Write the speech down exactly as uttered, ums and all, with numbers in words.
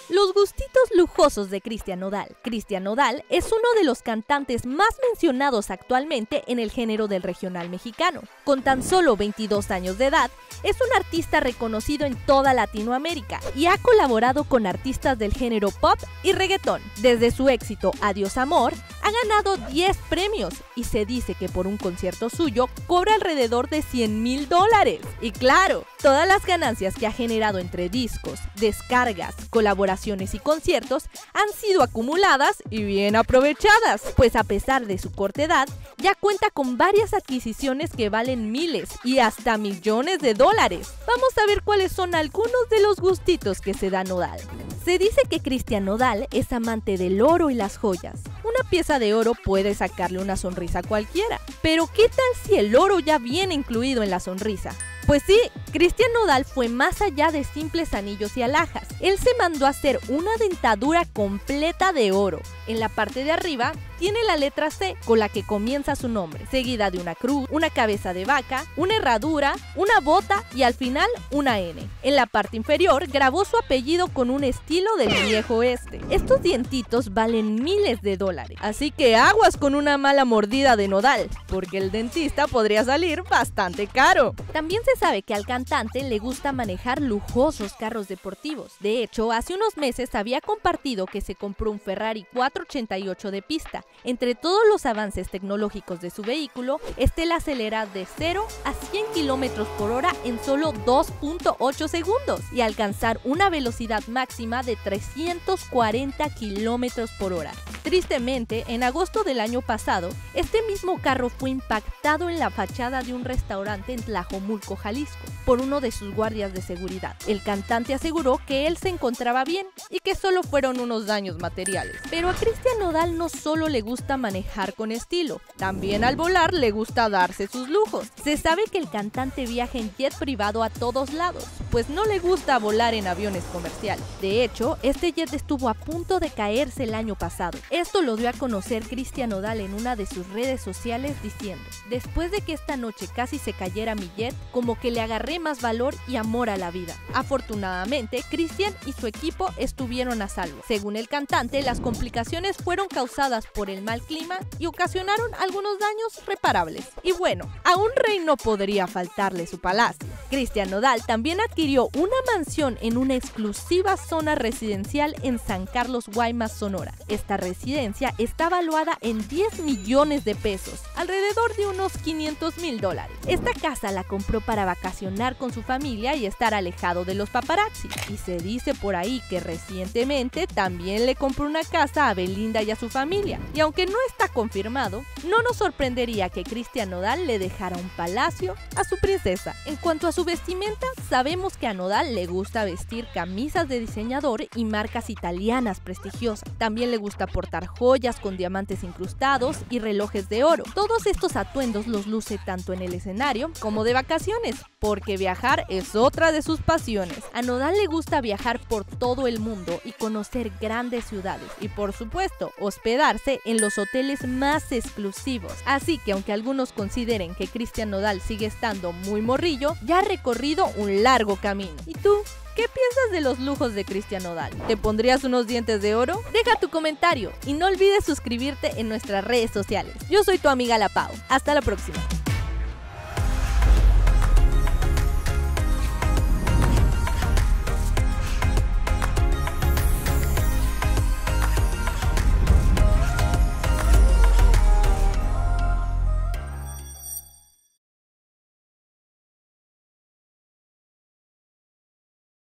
Los gustitos lujosos de Cristian Nodal. Cristian Nodal es uno de los cantantes más mencionados actualmente en el género del regional mexicano. Con tan solo veintidós años de edad, es un artista reconocido en toda Latinoamérica y ha colaborado con artistas del género pop y reggaetón. Desde su éxito Adiós Amor, ha ganado diez premios y se dice que por un concierto suyo cobra alrededor de cien mil dólares. Y claro, todas las ganancias que ha generado entre discos, descargas, colaboraciones y conciertos han sido acumuladas y bien aprovechadas, pues a pesar de su corta edad, ya cuenta con varias adquisiciones que valen miles y hasta millones de dólares. Vamos a ver cuáles son algunos de los gustitos que se da Nodal. Se dice que Cristian Nodal es amante del oro y las joyas. Una pieza de oro puede sacarle una sonrisa a cualquiera, pero ¿qué tal si el oro ya viene incluido en la sonrisa? Pues sí, Cristian Nodal fue más allá de simples anillos y alhajas. Él se mandó a hacer una dentadura completa de oro. En la parte de arriba tiene la letra C con la que comienza su nombre, seguida de una cruz, una cabeza de vaca, una herradura, una bota y al final una N. En la parte inferior grabó su apellido con un estilo del viejo oeste. Estos dientitos valen miles de dólares, así que aguas con una mala mordida de Nodal, porque el dentista podría salir bastante caro. También se sabe que al cantante le gusta manejar lujosos carros deportivos. De hecho, hace unos meses había compartido que se compró un Ferrari cuatrocientos ochenta y ocho de pista. Entre todos los avances tecnológicos de su vehículo, este la acelera de cero a cien kilómetros por hora en solo dos punto ocho segundos y alcanzar una velocidad máxima de trescientos cuarenta kilómetros por hora. Tristemente, en agosto del año pasado, este mismo carro fue impactado en la fachada de un restaurante en Tlajomulco, Jalisco, por uno de sus guardias de seguridad. El cantante aseguró que él se encontraba bien y que solo fueron unos daños materiales. Pero a Cristian Nodal no solo le gusta manejar con estilo, también al volar le gusta darse sus lujos. Se sabe que el cantante viaja en jet privado a todos lados, pues no le gusta volar en aviones comerciales. De hecho, este jet estuvo a punto de caerse el año pasado. Esto lo dio a conocer Cristian Nodal en una de sus redes sociales diciendo: después de que esta noche casi se cayera mi jet, como que le agarré más valor y amor a la vida. Afortunadamente, Cristian y su equipo estuvieron a salvo. Según el cantante, las complicaciones fueron causadas por el mal clima y ocasionaron algunos daños reparables. Y bueno, a un rey no podría faltarle su palacio. Cristian Nodal también adquirió una mansión en una exclusiva zona residencial en San Carlos, Guaymas, Sonora. Esta residencia está valuada en diez millones de pesos, alrededor de unos quinientos mil dólares. Esta casa la compró para vacacionar con su familia y estar alejado de los paparazzi. Y se dice por ahí que recientemente también le compró una casa a Belinda y a su familia. Y aunque no está confirmado, no nos sorprendería que Cristian Nodal le dejara un palacio a su princesa. En cuanto a su vestimenta, sabemos que a Nodal le gusta vestir camisas de diseñador y marcas italianas prestigiosas. También le gusta portar joyas con diamantes incrustados y relojes de oro. Todos estos atuendos los luce tanto en el escenario como de vacaciones, porque viajar es otra de sus pasiones. A Nodal le gusta viajar por todo el mundo y conocer grandes ciudades y, por supuesto, hospedarse en los hoteles más exclusivos. Así que aunque algunos consideren que Cristian Nodal sigue estando muy morrillo, ya ha recorrido un largo camino. ¿Y tú? ¿Qué piensas de los lujos de Cristian Nodal? ¿Te pondrías unos dientes de oro? Deja tu comentario y no olvides suscribirte en nuestras redes sociales. Yo soy tu amiga La Pau. Hasta la próxima.